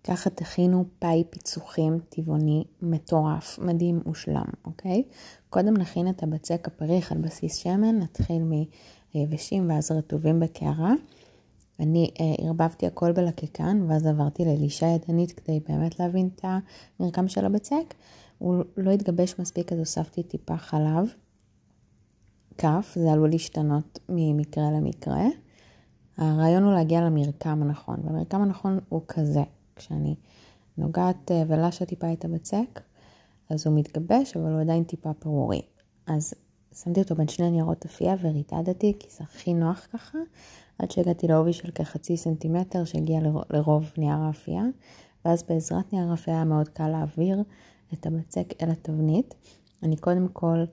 ככה תכינו פאי פיצוחים טבעוני מטורף, מדהים ושלם, אוקיי? קודם נכין את הבצק הפריך על בסיס שמן, נתחיל מיבשים ואז רטובים בקערה. אני הרבבתי הכל בלקקן, ואז עברתי ללישה ידנית כדי באמת להבין את המרקם של הבצק. הוא לא התגבש מספיק, אז הוספתי טיפה חלב. כף, זה עלול להשתנות ממקרה למקרה. הרעיון הוא להגיע למרקם הנכון, והמרקם הנכון הוא כזה. כשאני נוגעת ולשה טיפה את הבצק, אז הוא מתגבש, אבל הוא עדיין טיפה פירורי. אז שמתי אותו בין שני ניירות אפייה וריטדתי, כי זה הכי נוח ככה, עד שהגעתי לעובי של כחצי סנטימטר, שהגיע לרוב נייר האפייה, ואז בעזרת נייר האפייה היה מאוד קל להעביר את הבצק אל התבנית. אני קודם כל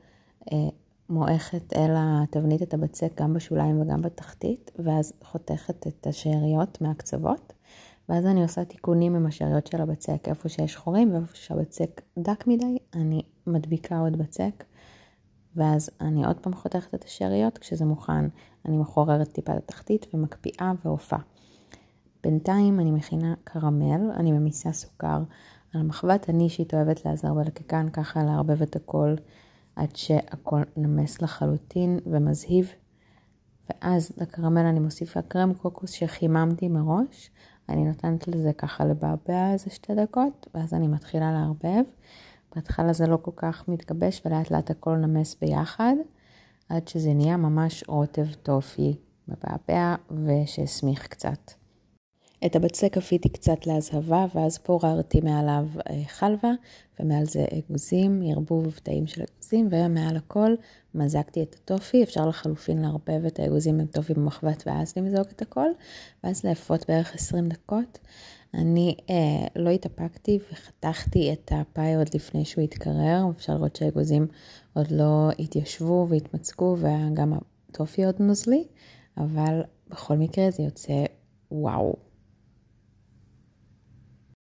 מועכת אל התבנית את הבצק גם בשוליים וגם בתחתית, ואז חותכת את השאריות מהקצוות, ואז אני עושה תיקונים עם השאריות של הבצק, איפה שיש חורים ואיפה שהבצק דק מדי, אני מדביקה עוד בצק, ואז אני עוד פעם חותכת את השאריות, כשזה מוכן אני מחוררת טיפה את התחתית ומקפיאה ועופה. בינתיים אני מכינה קרמל, אני ממיסה סוכר על מחבת, אני אישית אוהבת לעזר בלקקן, ככה לערבב את הכל עד שהכל נמס לחלוטין ומזהיב. ואז לקרמל אני מוסיפה קרם קוקוס שחיממתי מראש, אני נותנת לזה ככה לבעבע איזה 2 דקות, ואז אני מתחילה לערבב. בהתחלה זה לא כל כך מתגבש, ולאט לאט הכל נמס ביחד, עד שזה נהיה ממש רוטב טופי בבעבע, ושהסמיך קצת. את הבצק כפיתי קצת להזהבה, ואז פוררתי מעליו חלבה, ומעל זה אגוזים, ערבוב טעים של אגוזים, ומעל הכל מזגתי את הטופי. אפשר לחלופין לערבב את האגוזים עם טופי במחבת, ואז למזוג את הכל, ואז לאפות בערך 20 דקות. אני לא התאפקתי וחתכתי את הפאי עוד לפני שהוא התקרר, אפשר לראות שהאגוזים עוד לא התיישבו והתמצקו, וגם הטופי עוד נוזלי, אבל בכל מקרה זה יוצא וואו.